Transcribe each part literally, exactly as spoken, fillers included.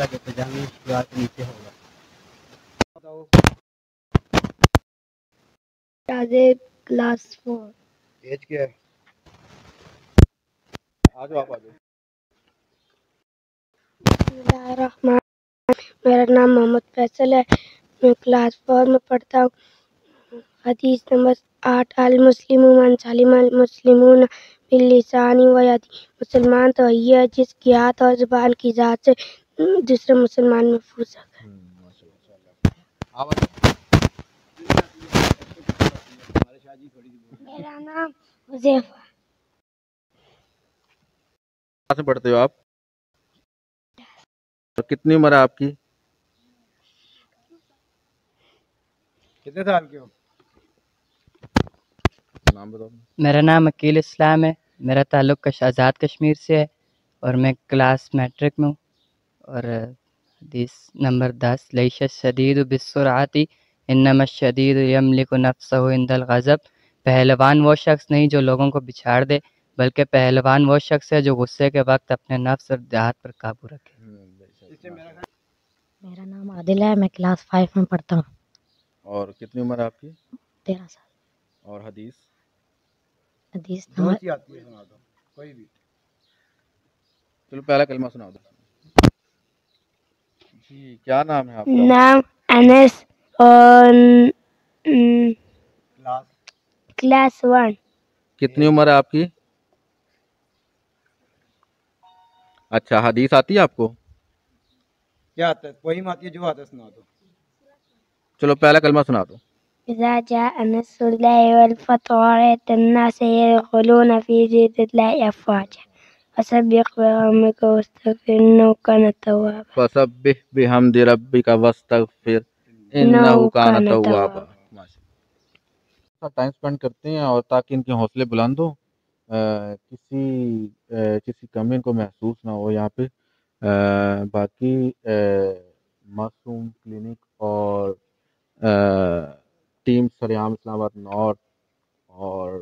مدرسہ کے پجامی دیوار کے نیچے ہوگا. Shahzeb class four. ایج کیا ہے؟ آ جاؤ آپ آ جاؤ. بسم اللہ الرحمن الرحیم. میرا نام محمد فیصل ہے. میں کلاس فور میں پڑھتا ہوں. حدیث نمبر آٹھ. المسلم من سلم المسلمون باللسان و یدی. مسلمان تو وہی ہے جس کی ہاتھ اور زبان کی ذات سے دوسرے مسلمان محفوظ ہے. میرا نام حذیفہ. کہاں سے پڑھتے ہو آپ؟ اور کتنی عمر ہے آپ کی؟ کتنے سال کے ہو؟ نام بتاؤ. میرا نام عقیل اسلام ہے. میرا تعلق کش آزاد کشمیر سے ہے اور میں کلاس میٹرک میں ہوں. اور حدیث نمبر دس. لیس الشدید بالسرعۃ انما الشدید یملک نفسہ عند الغضب. پہلوان وہ شخص نہیں جو لوگوں کو بچھاڑ دے، بلکہ پہلوان وہ شخص ہے جو غصے کے وقت اپنے نفس اور دیہات پر قابو رکھے. میرا نام عادل ہے. میں کلاس فائیو میں پڑھتا ہوں. اور کتنی عمر ہے آپ کی؟ تیرہ سال. اور حدیث؟ حدیث جو نمبر سی آتی ہے سنا دو کوئی بھی. چلو پہلا کلمہ سنا دو. جی کیا نام ہے آپ کا؟ نام انس اور کلاس کلاس ون. کتنی عمر ہے آپ کی؟ اچھا حدیث آتی ہے آپ کو؟ کیا آتا ہے؟ کوئی آتی ہے جو آتا ہے سنا دو. چلو پہلا کلمہ سنا دو. اذا جاء نصر الله والفتح ورأيت الناس يدخلون في دين الله أفواجا فسبح بحمدك واستغفر إنه كان توابا. فسبح بحمد ربک واستغفر انہ کان توابا. ٹائم اسپینڈ کرتے ہیں اور تاکہ ان کے حوصلے بلند ہو، کسی کسی کمی ان کو محسوس نہ ہو یہاں پہ. باقی معصوم کلینک اور ٹیم سریام اسلام آباد نارتھ اور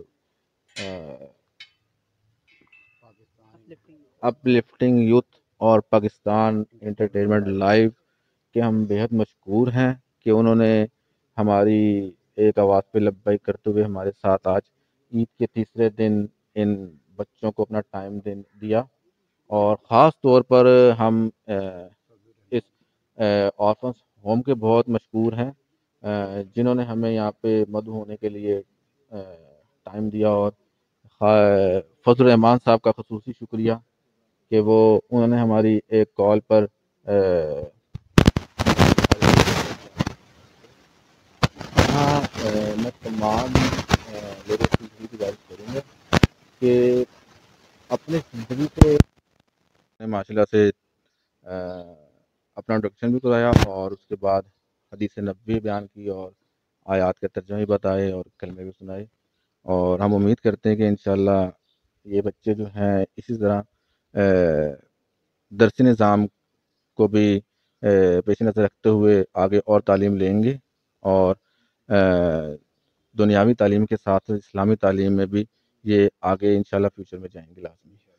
اپ لفٹنگ یوتھ اور پاکستان انٹرٹینمنٹ لائیو کے ہم بےحد مشکور ہیں کہ انہوں نے ہماری ایک آواز پہ لبیک کرتے ہوئے ہمارے ساتھ آج عید کے تیسرے دن ان بچوں کو اپنا ٹائم دیا. اور خاص طور پر ہم اس آرفنس ہوم کے بہت مشکور ہیں جنہوں نے ہمیں یہاں پہ مدعو ہونے کے لیے ٹائم دیا. اور فضل الرحمان صاحب کا خصوصی شکریہ کہ وہ انہوں نے ہماری ایک کال پر ہاں میں تمام لوگوں کی بھی گزارش کروں گا کہ اپنے زندگی سے ماشاء اللہ سے اپنا انٹروڈکشن بھی کرایا اور اس کے بعد حدیث نبوی بیان کی اور آیات کے ترجمے بتائے اور کلمے بھی سنائے. اور ہم امید کرتے ہیں کہ انشاءاللہ یہ بچے جو ہیں اسی طرح درسی نظام کو بھی پیش نظر رکھتے ہوئے آگے اور تعلیم لیں گے اور دنیاوی تعلیم کے ساتھ اسلامی تعلیم میں بھی یہ آگے انشاءاللہ فیوچر میں جائیں گے لازمی.